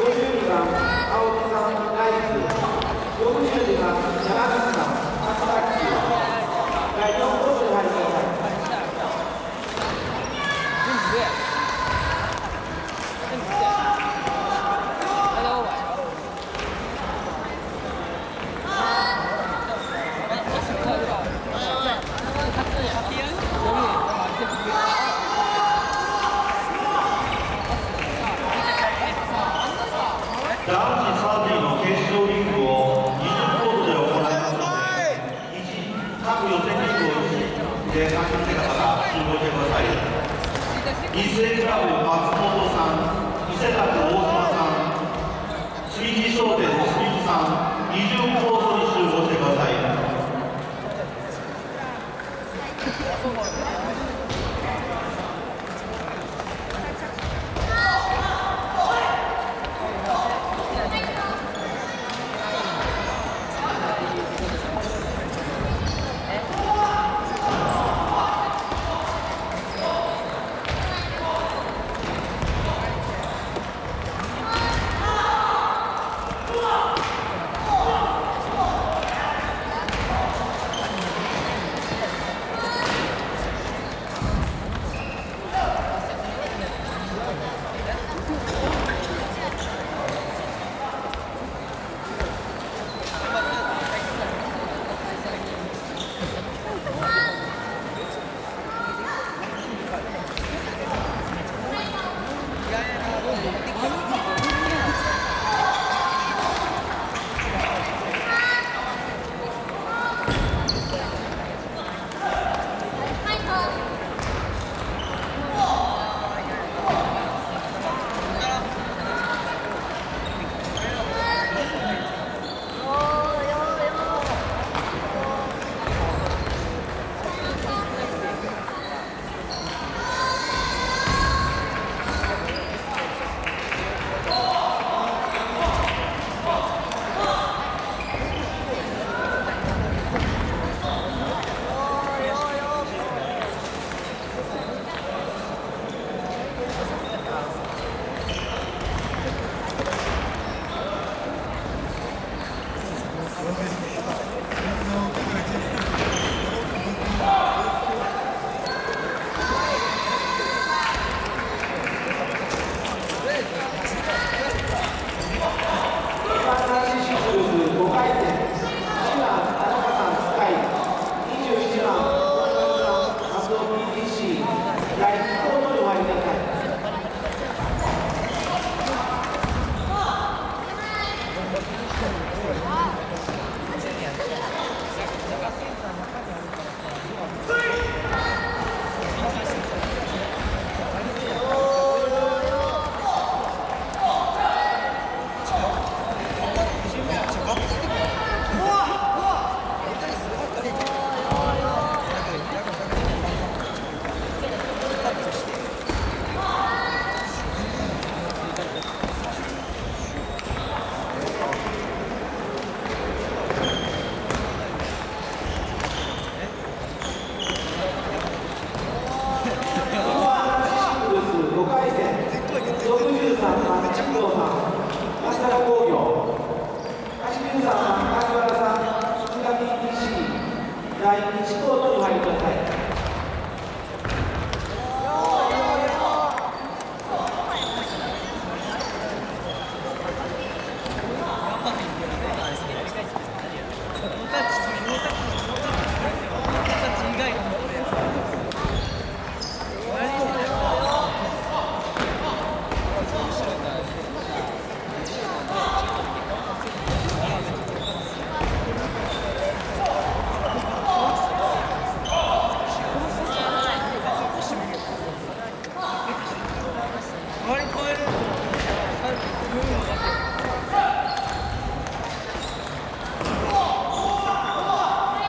52番、青木さん、ライフ。62番、山口さん、アスタッキー。第4コートに入ってください。 男子サーティーの決勝リングを20コートで行いますので、各予選リングをで参加してから集合してください。日清クラブ松本さん、伊勢崎大島さん、水木商店清水さん、20コートに集合してください。 第1コートに入ってください。